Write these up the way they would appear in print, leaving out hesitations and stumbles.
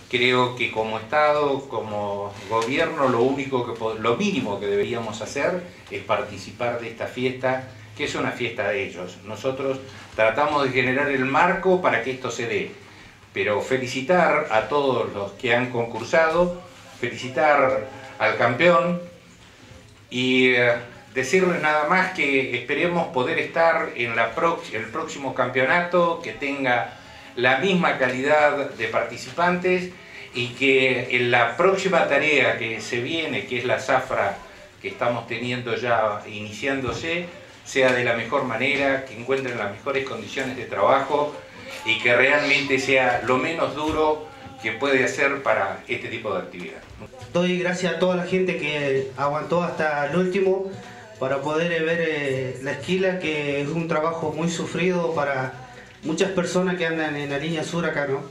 Creo que como Estado, como gobierno, lo mínimo que deberíamos hacer es participar de esta fiesta, que es una fiesta de ellos. Nosotros tratamos de generar el marco para que esto se dé, pero felicitar a todos los que han concursado, felicitar al campeón y decirles nada más que esperemos poder estar en el próximo campeonato, que tenga la misma calidad de participantes y que en la próxima tarea que se viene, que es la zafra que estamos teniendo ya iniciándose, sea de la mejor manera, que encuentren las mejores condiciones de trabajo y que realmente sea lo menos duro que puede hacer para este tipo de actividad. Doy gracias a toda la gente que aguantó hasta el último para poder ver la esquila, que es un trabajo muy sufrido para muchas personas que andan en la línea sur acá, ¿no?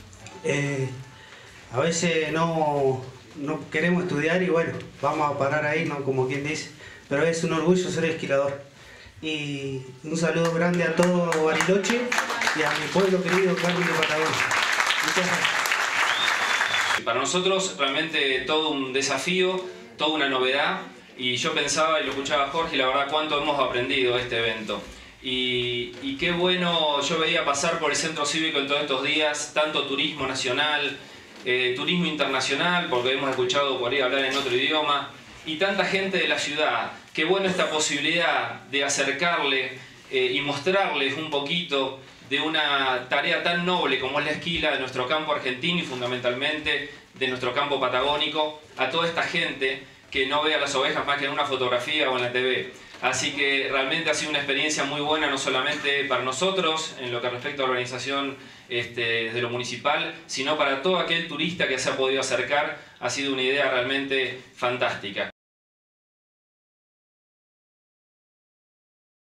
A veces no queremos estudiar y bueno, vamos a parar ahí, ¿no? Como quien dice, pero es un orgullo ser esquilador. Y un saludo grande a todo Bariloche y a mi pueblo querido Carmen de Patagonia. Muchas gracias. Para nosotros realmente todo un desafío, toda una novedad, y yo pensaba y lo escuchaba a Jorge y la verdad cuánto hemos aprendido de este evento. Y qué bueno, yo veía pasar por el centro cívico en todos estos días tanto turismo nacional, turismo internacional, porque hemos escuchado por ahí hablar en otro idioma, y tanta gente de la ciudad. Qué bueno esta posibilidad de acercarle y mostrarles un poquito de una tarea tan noble como es la esquila de nuestro campo argentino y fundamentalmente de nuestro campo patagónico a toda esta gente que no ve a las ovejas más que en una fotografía o en la TV. Así que realmente ha sido una experiencia muy buena, no solamente para nosotros, en lo que respecta a la organización desde lo municipal, sino para todo aquel turista que se ha podido acercar. Ha sido una idea realmente fantástica.